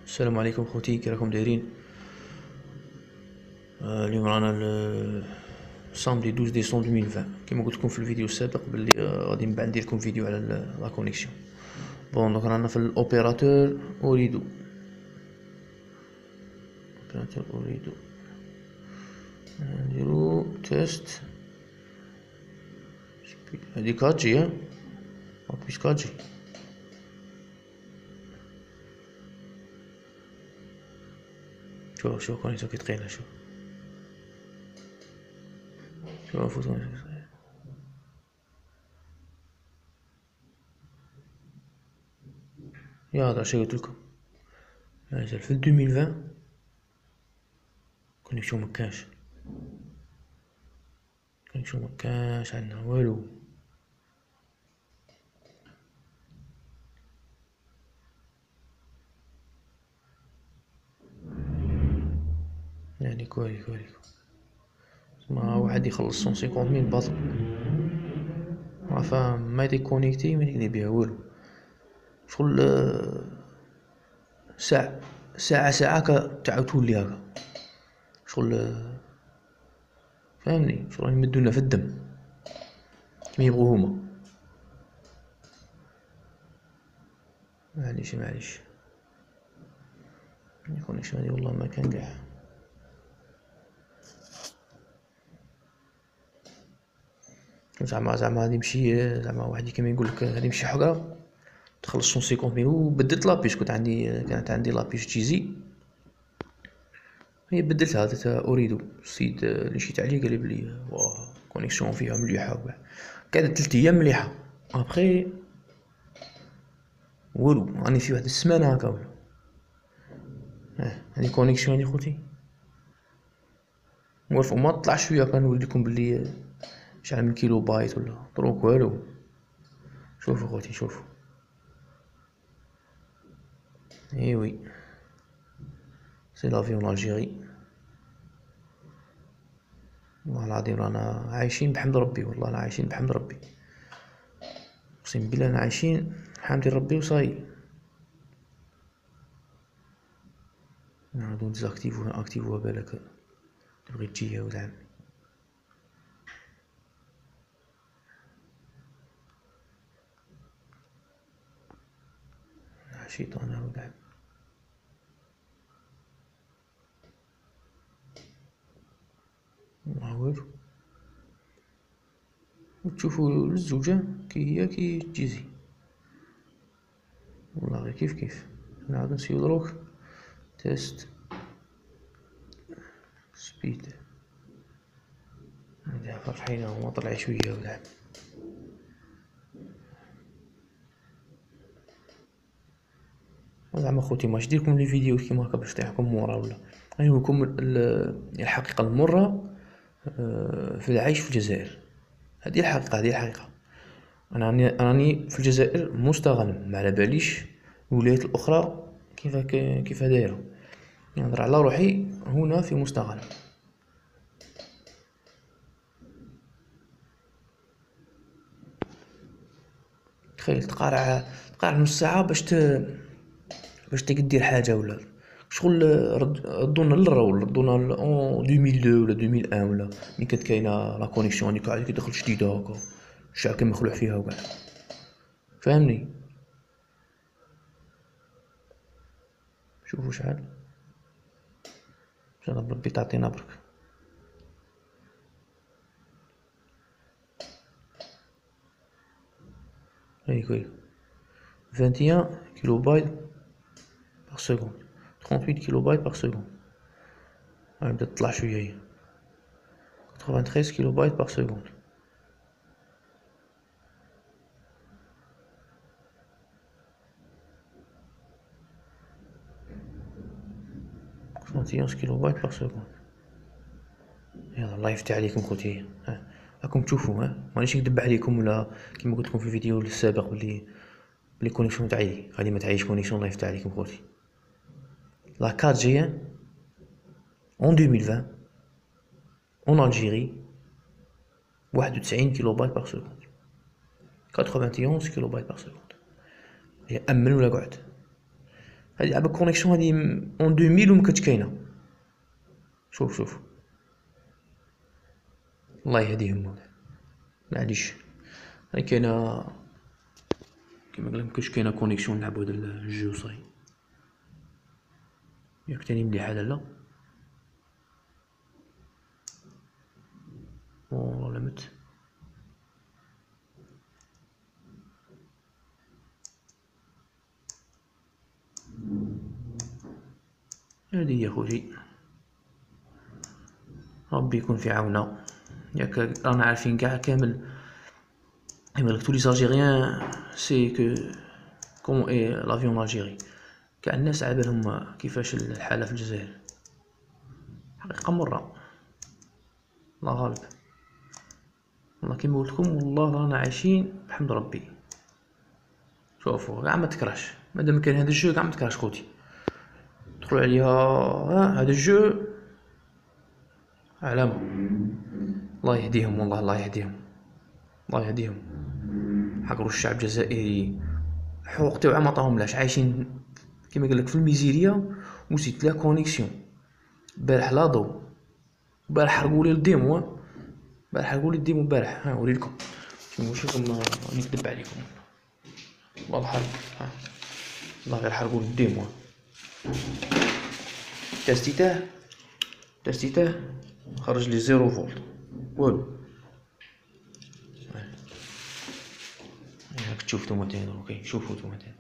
السلام عليكم خوتي، كي راكم دايرين؟ اليوم رانا سامدي 12 ديسمبر 2020. كيما قلت لكم في الفيديو السابق باللي غادي من بعد ندير لكم فيديو على لا كونيكسيون. بون دونك رانا في الاوبيراتور اوريدو. نديرو تيست. هادي 4G مابيش 4G. شوف كونيكسيون كي تقيلة. شوف يا هذا شي قلتلكم مازال في 2020 كونيكسيون مكانش عندنا والو. يعني كواليكو ما واحد يخلص 150,000 باطل عارفة ما يدي كونيكتي ما يدير بيها والو. شغل ساعة تعاود تولي هكا شغل. فاهمني؟ شغل يمدونا في الدم كيما يبغو هما. معليش الكونيكسيون هادي والله ما كان قاع. زعما غادي نمشي، زعما واحد كيما يقولك غادي نمشي حقرة تخلص 150,000. وبدلت لابيش، كانت عندي لابيش تيزي، هي بدلتها درتها اوريدو. السيد اللي مشيت عليه قال لي بلي واه كونيكسيون فيها مليحة وكاع. قعدت 3 ايام مليحة، ابخي والو. راني في واحد السمانة هكا ولا. هادي كونيكسيون هادي خوتي موالفو ما طلع شوية. كنوليكم بلي شحال من كيلو بايت ولا دروك والو. شوفو خوتي شوفو. ايوي سي لافيون الجيري. والله العظيم رانا عايشين بحمد ربي، والله لا عايشين بحمد ربي، اقسم بالله انا عايشين حامدين ربي وصاي. نعاودو اكتيفوها بالك تبغي تجيها ودعم. شيطان ودعم. والو وتشوفوا الزوجة كي هي كي تجيزي. والله غير كيف نعاود نسيو دروك تيست سبيد. نديها فرحينا وما طلع شوية ودعم. زعما خوتي ماش ديركم لي فيديو كيما هكا باش طيحكم مورا ولا. نقولكم الحقيقة المرة في العيش في الجزائر. هذه الحقيقة. انا راني في الجزائر مستغنم، ما على باليش الولايات الاخرى كيف دايره. نهضر على روحي هنا في مستغنم. تخيل تقارع نص ساعه باش تقدير حاجه ولا شغل. ردونا للرا ولا ردونا 2002 ولا 2001 ولا ملي كانت كاينه لا كونيكسيون هذيك عاد كي دخلت جديده هكا الشعب كان مخلوع فيها وكاع. فاهمني؟ شوفوا شحال ان ربي تعطينا برك. هيك 21 كيلو بايت باغ سكوند، 38 كيلو بايت باغ سكوند. بدات تطلع شويه هي 93 كيلو بايت باغ سكوند. سنتيونس كيلو بايت باغ سكوند. يلا الله يفتح عليكم خوتي. راكم تشوفوا مانيش نكذب عليكم ولا كيما قلت لكم في الفيديو السابق بلي كونيكسيون تاعي غادي ما تعيش كونيكسيون. الله يفتح عليكم خوتي. لا 4G en 2020 en Algérie 91 كيلو بايت باغ سكوند. 91 كيلو بايت باغ سكوند. هي امن ولا قعد. هادي لعبة كونيكسيون هادي اون 2000 وما كانتش كاينة. شوف شوف الله يهديهم. معليش هاي كاينة كيما قلنا مكانش كاينة كونيكسيون نلعبو هاد الجو صاي. ياك تاني مليحة لالا. والله لمت. هادي هي خوتي، ربي يكون في عاوننا. ياك رانا عارفين قاع كامل كيما قالك تو لي زالجيريان سي كو كومون اي لافيون الجيري. قاع الناس عابالهم كيفاش الحالة في الجزائر، حقيقة مرة الله غالب. والله كيما قلتلكم والله رانا عايشين بحمد ربي. شوفوا قاع ما تكرهش مادام كاين هذا الجو، قاع ما تكرهش خوتي. دخلوا عليها هذا الجو علامة. الله يهديهم والله الله يهديهم الله يهديهم. حقروا الشعب الجزائري الحقوق تاوعها ما عطاهملاش، عايشين كيما قالك في الميزيريا وزيد لا كونيكسيون. البارح لا ضو، البارح حرقولي الديمو، البارح حرقولي الديمو البارح. نوريلكم شوفكم نكذب عليكم والله الحرق. والله غير حرقولي الديمو. تستيته خرج لي 0 فولت والو. هاك تشوف نتوما تاني اوكي. شوفوا نتوما تاني.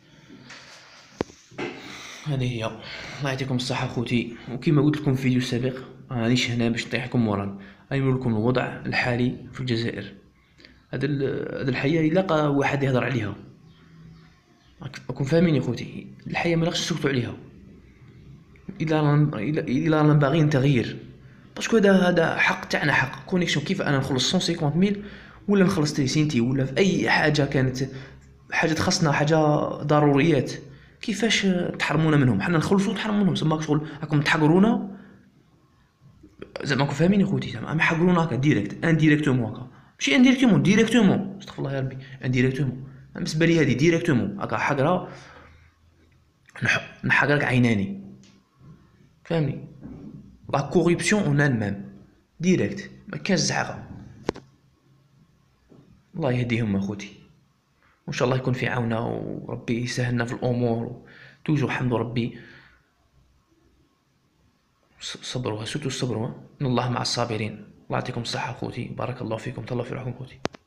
هذه هي. الله يعطيكم الصحة خوتي. وكما قلت لكم في فيديو سابق مانيش هنا باش نطيحكم مورال، راني نقول لكم الوضع الحالي في الجزائر. هاد الحياة الا واحد يهضر عليها راكم فاهمين يا خوتي. الحياة ما نقدرش نسكتوا عليها الا رانا باغيين تغيير. باسكو هذا حق تاعنا، حق كونيكسيون. كيف انا نخلص 150,000 ولا نخلص تريسينتي ولا في اي حاجه كانت حاجه تخصنا، حاجه ضروريات، كيفاش تحرمونا منهم؟ حنا نخلصوا تحرموا منهم. زعما شغل راكم تحقرونا، زعما راكم فاهمين يا خوتي. زعما حقرونا هكا ديريكت انديريكتومون، هكا ماشي انديريكتومون ديريكتومون. استغفر الله يا ربي. انديريكتومون بالنسبه لي هذه ديريكتومون هكا حقره. نحقرك عيناني فهمني. لا كوريبسيون اون المام ديريكت، ما كانش زعقه. الله يهديهم اخوتي، وان شاء الله يكون في عاوننا وربي يسهلنا في الامور. توجو حمد ربي. صبروا سوتو صبروا، ان الله مع الصابرين. الله يعطيكم الصحه اخوتي، بارك الله فيكم، تهلاو في روحكم اخوتي.